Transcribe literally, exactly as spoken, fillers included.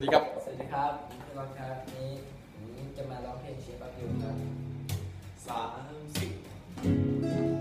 ดีครับสวัสดีครับผมพี่บอลครับนี้ผมจะมาร้องเพลงเชียร์ป้าพิวครับสามสิบ